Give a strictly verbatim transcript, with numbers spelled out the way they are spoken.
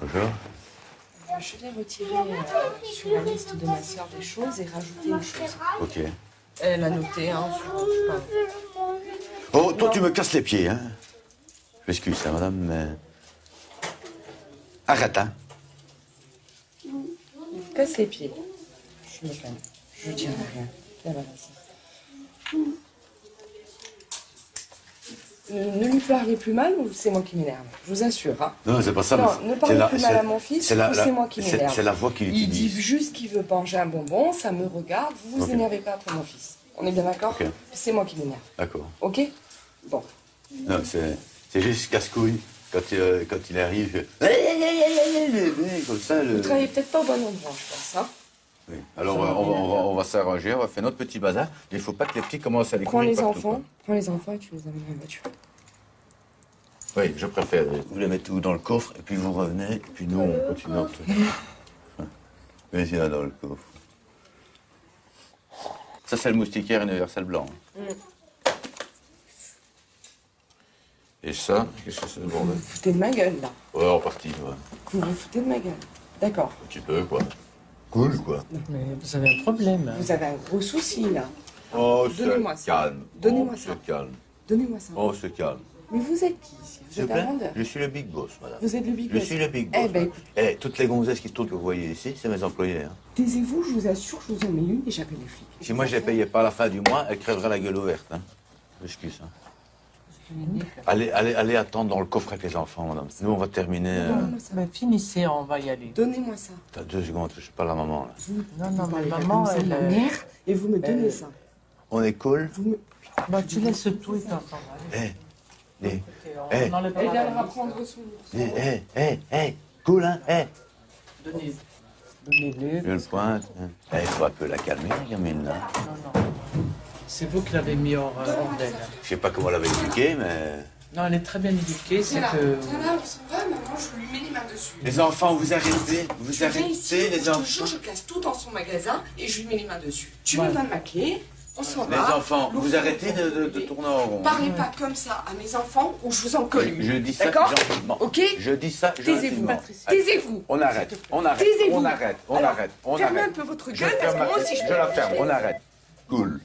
Bonjour. Je vais retirer euh, sur la liste de ma soeur des choses et rajouter une chose. Ok. Elle a noté, hein, sur... enfin, Oh, toi, non. Tu me casses les pieds, hein. Je m'excuse, hein, madame, mais... Arrête, hein. Casse les pieds. Je me calme. Je ne dirai rien. Là, voilà, ça. Ne lui parlez plus mal ou c'est moi qui m'énerve? Je vous assure. Hein. Non, c'est pas ça. Non, mais ne parlez la, plus mal à mon fils ou c'est moi qui m'énerve. C'est la voix qu'il utilise. utilise. Il dit juste qu'il veut manger un bonbon, ça me regarde, vous vous okay. énervez pas après mon fils. On est bien d'accord? Okay. C'est moi qui m'énerve. D'accord. Ok? Bon. Non, c'est juste casse-couille. Quand, euh, quand il arrive, je... comme ça... Le... Vous travaillez peut-être pas au bon endroit, je pense, hein? Oui. Alors, on va, on va, on va, on va s'arranger, on va faire notre petit bazar. Il ne faut pas que les petits commencent à les courir partout. Prends les enfants, quoi. prends les enfants et tu les amènes en voiture. Oui, je préfère. Vous les mettez tout dans le coffre, et puis vous revenez, et puis nous, on continue notre truc. Mais il y a dans le coffre. Ça, c'est le moustiquaire universel blanc. Mm. Et ça, qu'est-ce que c'est le bordel? Vous vous foutez de ma gueule, là. Ouais, en partie, ouais. Vous vous foutez de ma gueule. D'accord. Un petit peu, quoi. Cool, quoi. Non, mais vous avez un problème. Vous avez un gros souci, là. Oh, donnez-moi ça. Calme. Donnez-moi oh, ça. Se calme. Donnez-moi ça. Oh, se calme. Mais vous êtes qui ici? Vous êtes un vendeur? Je suis le big boss, madame. Vous êtes le big je boss? Je suis le big boss. Eh ben, eh, toutes les gonzesses qui tournent que vous voyez ici, c'est mes employés. Hein. Taisez-vous, je vous assure, je vous en mets une et j'appelle les flics. Si moi je les payais pas à la fin du mois, elle crèverait la gueule ouverte. Hein. Excuse. Hein. Allez, allez, allez attendre dans le coffre avec les enfants, madame. Nous, on va terminer. Euh... Ben, finissez, on va y aller. Donnez-moi ça. T'as deux secondes, je suis pas la maman, là. Vous, non, non, vous mais maman, elle... ma mère, et vous me donnez elle... ça. On est cool. Vous me... Bah, tu laisses tout et t'entends. Eh, eh, eh. Elle viendra prendre son... Eh, eh, eh, eh, cool, hein, eh. Donnez. Donnez-le. Je le pointe. Eh, il faut un peu la calmer, la gamine, là. Non, non. C'est vous qui l'avez mis hors euh, d'elle. Je sais pas comment elle l'avait éduquée, mais... Non, elle est très bien éduquée, c'est que... Tiens là, on s'en va, maman, je lui mets les mains dessus. Les enfants, vous arrêtez, vous je arrêtez, ici, les je enfants. Je te jure, je casse tout dans son magasin et je lui mets les mains dessus. Tu ouais. me donnes ma clé, on s'en va. Les enfants, vous arrêtez de, de, de tourner en rond. Parlez pas comme ça à mes enfants ou je vous en colle. Je dis ça gentiment. Ok. Je dis ça Taisez-vous, Taisez-vous. On arrête, on arrête, on arrête, on arrête, on arrête. Fermez un peu votre gueule, parce que moi aussi je... Je la ferme, on arrête. Cool.